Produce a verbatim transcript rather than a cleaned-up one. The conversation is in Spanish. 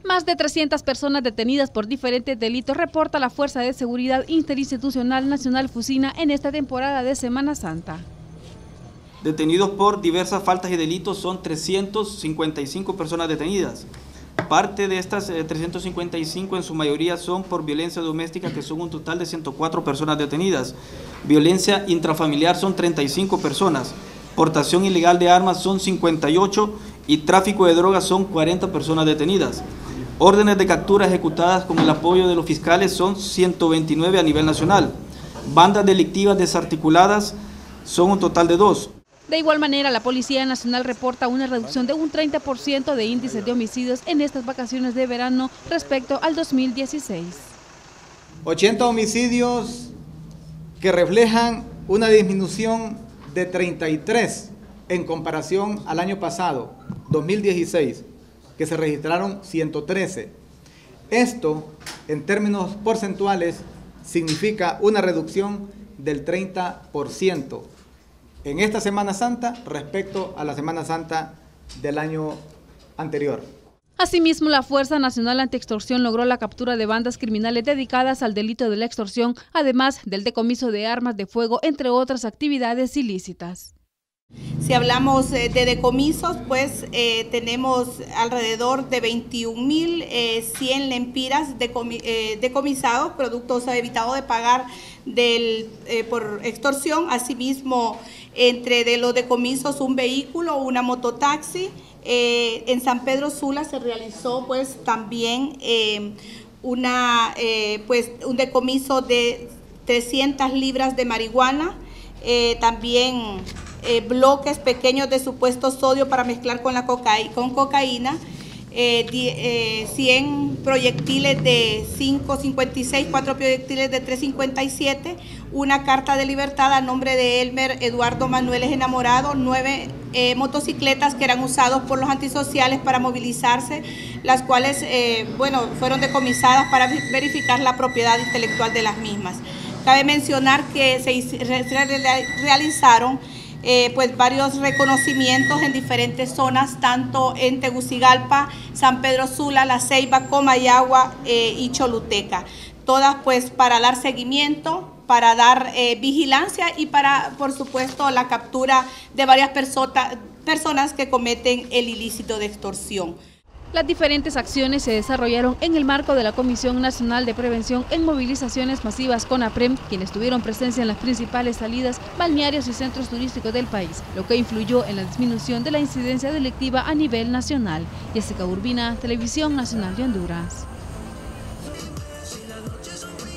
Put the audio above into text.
Más de trescientas personas detenidas por diferentes delitos reporta la Fuerza de Seguridad Interinstitucional Nacional Fusina en esta temporada de Semana Santa. Detenidos por diversas faltas y delitos son trescientas cincuenta y cinco personas detenidas. Parte de estas eh, trescientas cincuenta y cinco en su mayoría son por violencia doméstica, que son un total de ciento cuatro personas detenidas. Violencia intrafamiliar son treinta y cinco personas. Portación ilegal de armas son cincuenta y ocho y tráfico de drogas son cuarenta personas detenidas. Órdenes de captura ejecutadas con el apoyo de los fiscales son ciento veintinueve a nivel nacional. Bandas delictivas desarticuladas son un total de dos. De igual manera, la Policía Nacional reporta una reducción de un treinta por ciento de índices de homicidios en estas vacaciones de verano respecto al dos mil dieciséis. ochenta homicidios que reflejan una disminución de treinta y tres en comparación al año pasado, dos mil dieciséis, que se registraron ciento trece. Esto, en términos porcentuales, significa una reducción del treinta por ciento en esta Semana Santa respecto a la Semana Santa del año anterior. Asimismo, la Fuerza Nacional Antiextorsión logró la captura de bandas criminales dedicadas al delito de la extorsión, además del decomiso de armas de fuego, entre otras actividades ilícitas. Si hablamos eh, de decomisos, pues eh, tenemos alrededor de veintiún mil cien lempiras decomi eh, decomisados, productos evitados de pagar del, eh, por extorsión. Asimismo, entre de los decomisos, un vehículo, una mototaxi. Eh, en San Pedro Sula se realizó pues también eh, una, eh, pues, un decomiso de trescientas libras de marihuana, eh, también eh, bloques pequeños de supuesto sodio para mezclar con, la coca con cocaína, eh, die, eh, cien proyectiles de cinco cincuenta y seis, cuatro proyectiles de tres cincuenta y siete, una carta de libertad a nombre de Elmer Eduardo Manuel Enamorado, nueve eh, motocicletas que eran usados por los antisociales para movilizarse, las cuales eh, bueno, fueron decomisadas para verificar la propiedad intelectual de las mismas. Cabe mencionar que se realizaron Eh, pues varios reconocimientos en diferentes zonas, tanto en Tegucigalpa, San Pedro Sula, La Ceiba, Comayagua eh, y Choluteca. Todas pues para dar seguimiento, para dar eh, vigilancia y para, por supuesto, la captura de varias persona, personas que cometen el ilícito de extorsión. Las diferentes acciones se desarrollaron en el marco de la Comisión Nacional de Prevención en Movilizaciones Masivas CONAPREM, quienes tuvieron presencia en las principales salidas, balnearios y centros turísticos del país, lo que influyó en la disminución de la incidencia delictiva a nivel nacional. Jessica Urbina, Televisión Nacional de Honduras.